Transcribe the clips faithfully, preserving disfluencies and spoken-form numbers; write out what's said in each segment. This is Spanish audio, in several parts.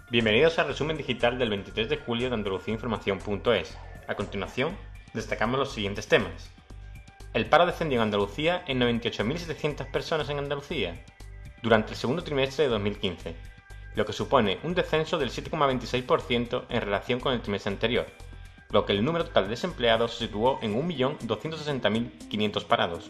Bienvenidos al resumen digital del veintitrés de julio de Andalucía Información punto es. A continuación, destacamos los siguientes temas. El paro descendió en Andalucía en noventa y ocho mil setecientas personas en Andalucía durante el segundo trimestre de dos mil quince, lo que supone un descenso del siete coma veintiséis por ciento en relación con el trimestre anterior, lo que el número total de desempleados se situó en un millón doscientos sesenta mil quinientos parados.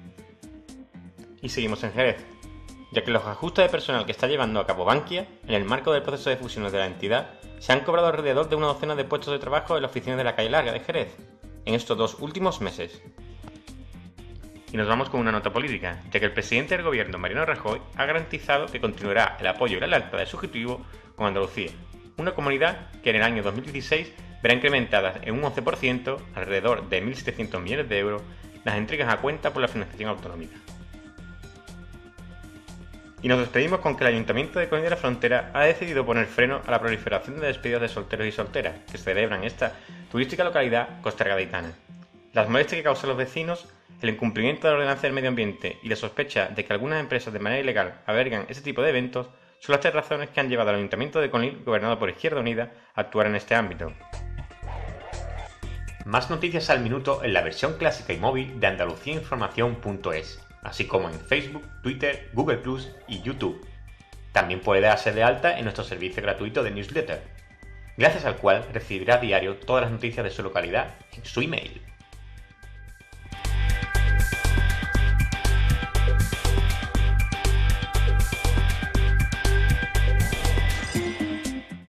Y seguimos en Jerez, ya que los ajustes de personal que está llevando a cabo Bankia, en el marco del proceso de fusiones de la entidad, se han cobrado alrededor de una docena de puestos de trabajo en la oficina de la calle Larga de Jerez, en estos dos últimos meses. Y nos vamos con una nota política, ya que el presidente del gobierno, Mariano Rajoy, ha garantizado que continuará el apoyo y la lealtad del Ejecutivo con Andalucía, una comunidad que en el año dos mil dieciséis verá incrementadas en un once por ciento, alrededor de mil setecientos millones de euros, las entregas a cuenta por la financiación autonómica. Y nos despedimos con que el Ayuntamiento de Coín de la Frontera ha decidido poner freno a la proliferación de despedidos de solteros y solteras que se celebran en esta turística localidad costera gaditana. Las molestias que causan los vecinos, el incumplimiento de la ordenanza del medio ambiente y la sospecha de que algunas empresas de manera ilegal albergan ese tipo de eventos son las tres razones que han llevado al Ayuntamiento de Conil, gobernado por Izquierda Unida, a actuar en este ámbito. Más noticias al minuto en la versión clásica y móvil de Andalucía Información punto es, así como en Facebook, Twitter, Google plus y YouTube. También puede darse de alta en nuestro servicio gratuito de newsletter, gracias al cual recibirá a diario todas las noticias de su localidad en su email.